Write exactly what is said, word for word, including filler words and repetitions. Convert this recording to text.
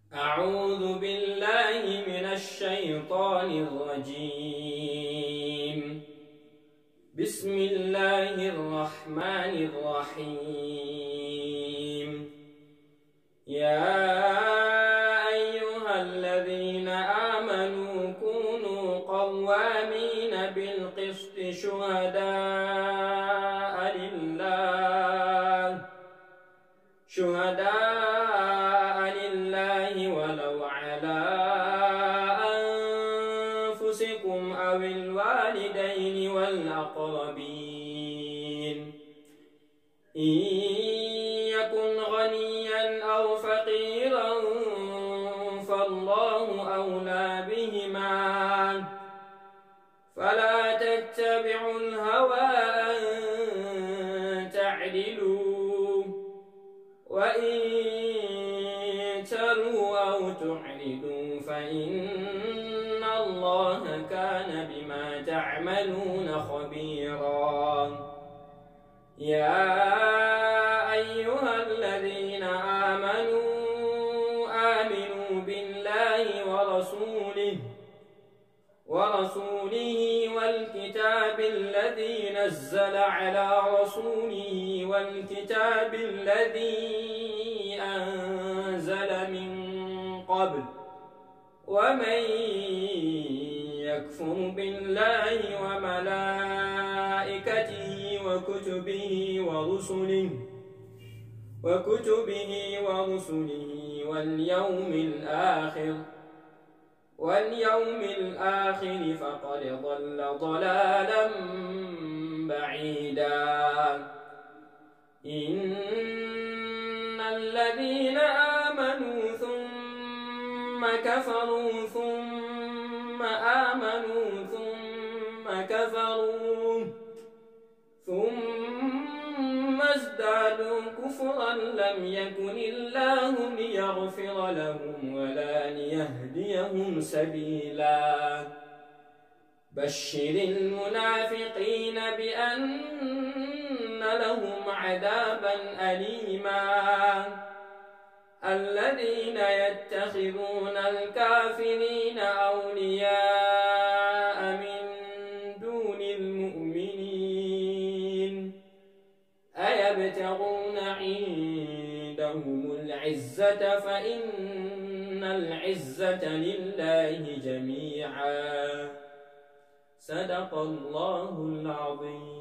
أعوذ بالله من الشيطان الرجيم. بسم الله الرحمن الرحيم. يا أيها الذين آمنوا كونوا قوامين بالقسط شهداء لله شهداء لله ولو على أنفسكم أو الوالدين والأقربين إن يكن غنيا أو فقيرا فالله أولى بهما فلا تتبعوا الهوى أن تعدلوا وإن تلوا أو تعرضوا فإن الله كان بما تعملون خبيرا. يا أيها الذين آمنوا آمنوا بالله ورسوله ورسوله والكتاب الذي نزل على رسوله والكتاب الذي أنزل من قبل ومن يكفر بالله وملائكته وكتبه ورسله وكتبه ورسله واليوم الآخر واليوم الآخر فقد ضل ضلالا بعيدا. إن الذين آمنوا ثم كفروا ثم آمنوا ثم كفروا ثم ازدادوا كفرا لم يكن الله ليغفر لهم ولا ليهديهم سبيلا. بشر المنافقين بأن لهم عذابا أليما. الذين يتخذون الكافرين أولياء من دون المؤمنين أيبتغون عندهم العزة فإن العزة لله جميعا. صدق الله العظيم.